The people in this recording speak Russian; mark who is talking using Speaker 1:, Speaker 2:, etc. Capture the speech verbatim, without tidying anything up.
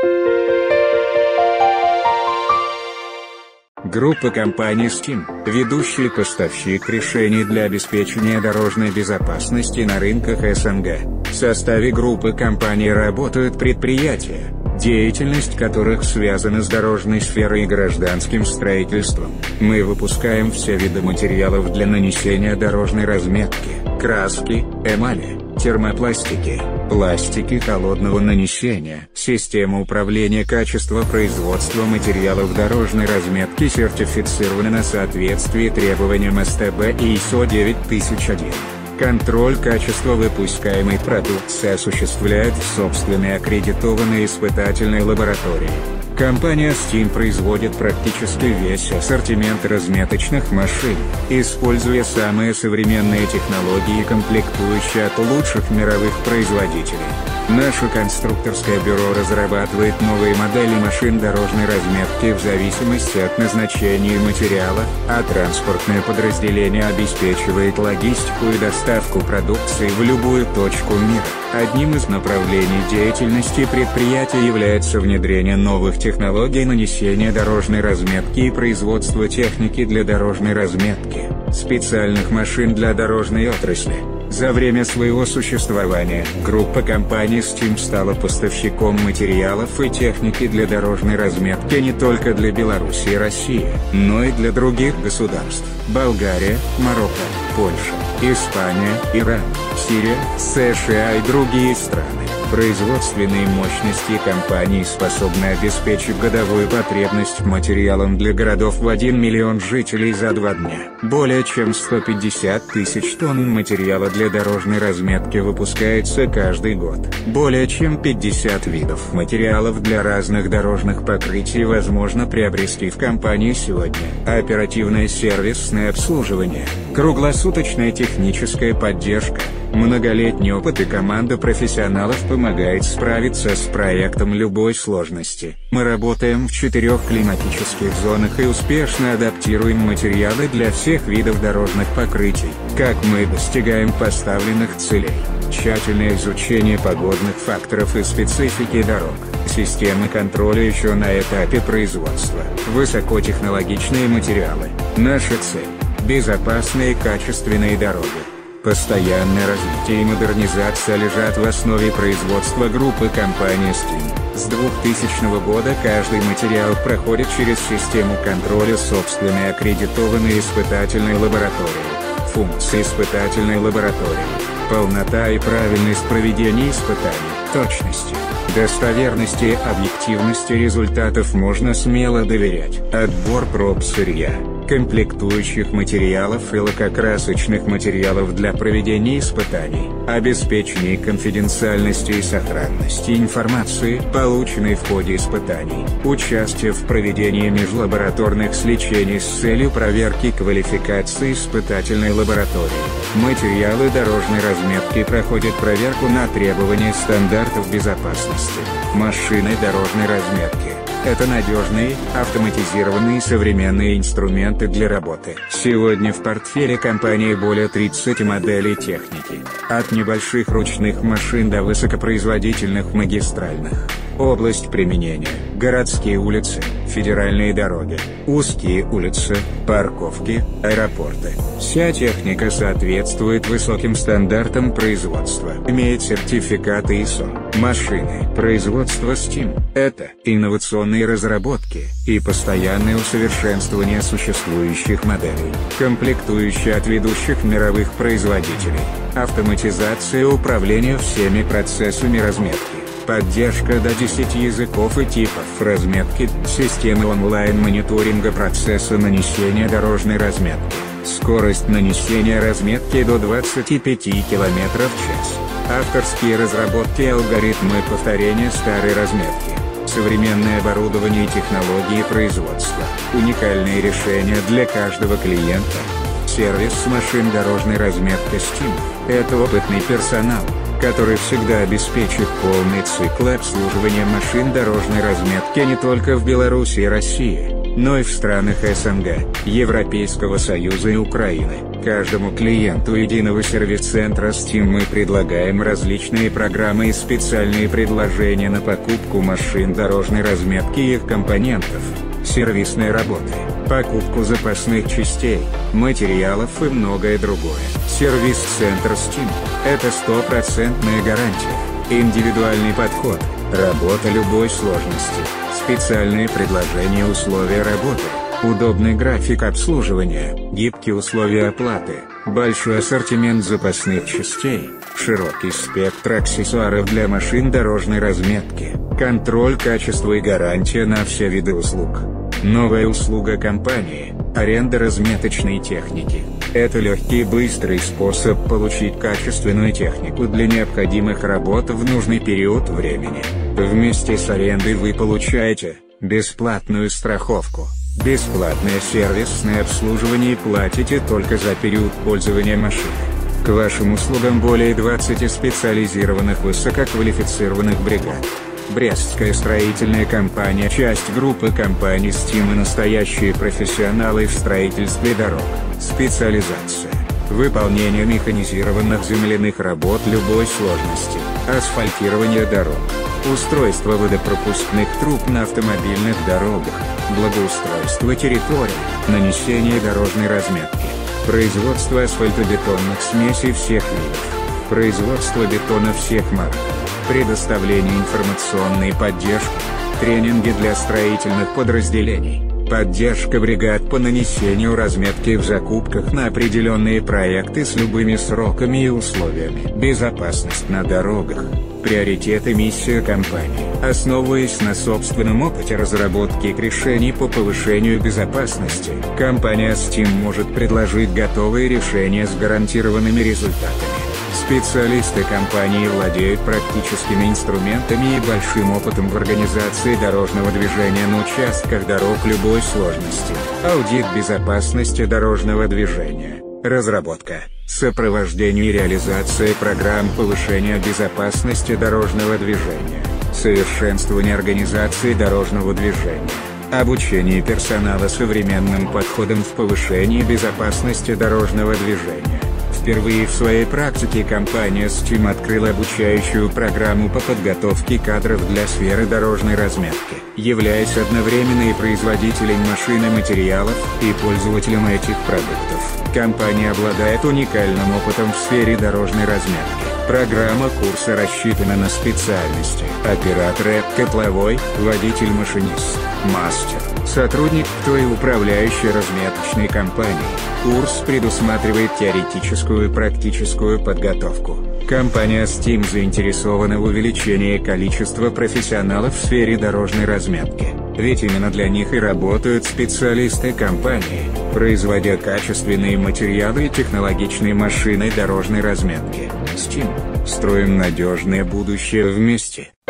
Speaker 1: Группа компаний Steam, ведущий поставщик решений для обеспечения дорожной безопасности на рынках эс эн гэ. В составе группы компаний работают предприятия, деятельность которых связана с дорожной сферой и гражданским строительством. Мы выпускаем все виды материалов для нанесения дорожной разметки: краски, эмали, термопластики, пластики холодного нанесения. Система управления качества производства материалов дорожной разметки сертифицирована на соответствие требованиям эс тэ бэ и ай эс о девять тысяч один. Контроль качества выпускаемой продукции осуществляет в собственной аккредитованной испытательной лаборатории. Компания Steam производит практически весь ассортимент разметочных машин, используя самые современные технологии и комплектующие от лучших мировых производителей. Наше конструкторское бюро разрабатывает новые модели машин дорожной разметки в зависимости от назначения материала, а транспортное подразделение обеспечивает логистику и доставку продукции в любую точку мира. Одним из направлений деятельности предприятия является внедрение новых технологий нанесения дорожной разметки и производства техники для дорожной разметки, специальных машин для дорожной отрасли. За время своего существования, группа компаний Steam стала поставщиком материалов и техники для дорожной разметки не только для Беларуси и России, но и для других государств: Болгария, Марокко, Польша, Испания, Иран, Сирия, США и другие страны. Производственные мощности компании способны обеспечить годовую потребность материалом для городов в один миллион жителей за два дня. Более чем сто пятьдесят тысяч тонн материала для дорожной разметки выпускается каждый год. Более чем пятьдесят видов материалов для разных дорожных покрытий возможно приобрести в компании сегодня. Оперативное сервисное обслуживание, круглосуточная техническая поддержка, многолетний опыт и команда профессионалов помогает справиться с проектом любой сложности. Мы работаем в четырех климатических зонах и успешно адаптируем материалы для всех видов дорожных покрытий. Как мы достигаем поставленных целей? Тщательное изучение погодных факторов и специфики дорог. Системы контроля еще на этапе производства. Высокотехнологичные материалы. Наша цель – безопасные и качественные дороги. Постоянное развитие и модернизация лежат в основе производства группы компании Steam. С двухтысячного года каждый материал проходит через систему контроля собственной аккредитованной испытательной лаборатории. Функции испытательной лаборатории: полнота и правильность проведения испытаний, точности, достоверности и объективности результатов можно смело доверять. Отбор проб сырья, комплектующих материалов и лакокрасочных материалов для проведения испытаний, обеспечение конфиденциальности и сохранности информации, полученной в ходе испытаний, участие в проведении межлабораторных сличений с целью проверки квалификации испытательной лаборатории. Материалы дорожной разметки проходят проверку на требования стандартов безопасности. Машины дорожной разметки – это надежные, автоматизированные современные инструменты для работы. Сегодня в портфеле компании более тридцати моделей техники, от небольших ручных машин до высокопроизводительных магистральных. Область применения – городские улицы, федеральные дороги, узкие улицы, парковки, аэропорты. Вся техника соответствует высоким стандартам производства, имеет сертификаты ай эс о. Машины производства Steam – это инновационные разработки и постоянное усовершенствование существующих моделей, комплектующие от ведущих мировых производителей, автоматизация управления всеми процессами разметки, поддержка до десяти языков и типов разметки, системы онлайн-мониторинга процесса нанесения дорожной разметки, скорость нанесения разметки до двадцати пяти километров в час, авторские разработки и алгоритмы повторения старой разметки, современное оборудование и технологии производства, уникальные решения для каждого клиента. Сервис машин дорожной разметки Steam – это опытный персонал, который всегда обеспечит полный цикл обслуживания машин дорожной разметки не только в Беларуси и России, но и в странах СНГ, Европейского Союза и Украины. Каждому клиенту единого сервис-центра Steam мы предлагаем различные программы и специальные предложения на покупку машин дорожной разметки и их компонентов, сервисной работы, покупку запасных частей, материалов и многое другое. Сервис-центр Steam – это стопроцентная гарантия, индивидуальный подход, работа любой сложности, специальные предложения, условия работы, удобный график обслуживания, гибкие условия оплаты, большой ассортимент запасных частей, широкий спектр аксессуаров для машин дорожной разметки, контроль качества и гарантия на все виды услуг. Новая услуга компании – аренда разметочной техники. Это легкий и быстрый способ получить качественную технику для необходимых работ в нужный период времени. Вместе с арендой вы получаете бесплатную страховку, бесплатное сервисное обслуживание и платите только за период пользования машиной. К вашим услугам более двадцати специализированных высококвалифицированных бригад. Брестская строительная компания – часть группы компаний Steam и настоящие профессионалы в строительстве дорог. Специализация. Выполнение механизированных земляных работ любой сложности, асфальтирование дорог, устройство водопропускных труб на автомобильных дорогах, благоустройство территорий, нанесение дорожной разметки, производство асфальтобетонных смесей всех видов, производство бетона всех марок, предоставление информационной поддержки, тренинги для строительных подразделений, поддержка бригад по нанесению разметки в закупках на определенные проекты с любыми сроками и условиями. Безопасность на дорогах – приоритет и миссия компании. Основываясь на собственном опыте разработки решений по повышению безопасности, компания Steam может предложить готовые решения с гарантированными результатами. Специалисты компании владеют практическими инструментами и большим опытом в организации дорожного движения на участках дорог любой сложности. Аудит безопасности дорожного движения, разработка, сопровождение и реализация программ повышения безопасности дорожного движения, совершенствование организации дорожного движения, обучение персонала современным подходам в повышении безопасности дорожного движения. Впервые в своей практике компания Steam открыла обучающую программу по подготовке кадров для сферы дорожной разметки, являясь одновременно и производителем машин и материалов, и пользователем этих продуктов. Компания обладает уникальным опытом в сфере дорожной разметки. Программа курса рассчитана на специальности: оператор, котловой, водитель-машинист, мастер, сотрудник КТО и управляющий разметочной компанией. Курс предусматривает теоретическую и практическую подготовку. Компания Steam заинтересована в увеличении количества профессионалов в сфере дорожной разметки, ведь именно для них и работают специалисты компании, производя качественные материалы и технологичные машины дорожной разметки. Steam. Строим надежное будущее вместе.